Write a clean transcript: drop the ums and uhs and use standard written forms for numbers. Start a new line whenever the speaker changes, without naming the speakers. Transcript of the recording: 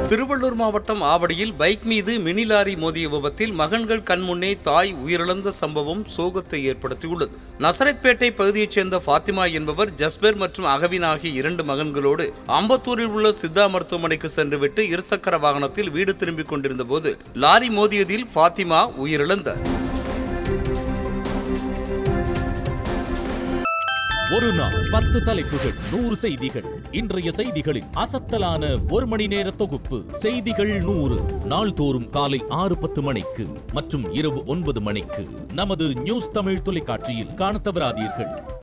திருவள்ளூர் மாவட்டம் ஆவடியில் பைக் மீது மினி லாரி மோதிய விபத்தில் மகன்கள் கண்முன்னே தாய் உயிரிழந்த சம்பவம் சோகத்தை ஏற்படுத்தியுள்ளது. நசரத்பேட்டை பகுதியைச் சேர்ந்த பாத்திமா என்பவர் ஜஸ்பர் மற்றும் அகவின் ஆகிய 2 மகன்களோடு அம்பத்தூரில் உள்ள சித்தா மருத்துவமனைக்கு சென்றுவிட்டு இருசக்கர வாகனத்தில் வீடு திரும்பிக் கொண்டிருந்த போது லாரி மோதியதில் பாத்திமா உயிரிழந்தார்.
ஒரு நாள் 10 தலைப்புகள் 100 செய்திகள். இன்றைய செய்திகளின் அசத்தலான 1 மணி நேர தொகுப்பு செய்திகள் 100 நாள்தோறும் காலை 6:10 மணிக்கு மற்றும் இரவு 9 மணிக்கு நமது நியூஸ் தமிழ் தொலைக்காட்சியில் காணத் தவறாதீர்கள்.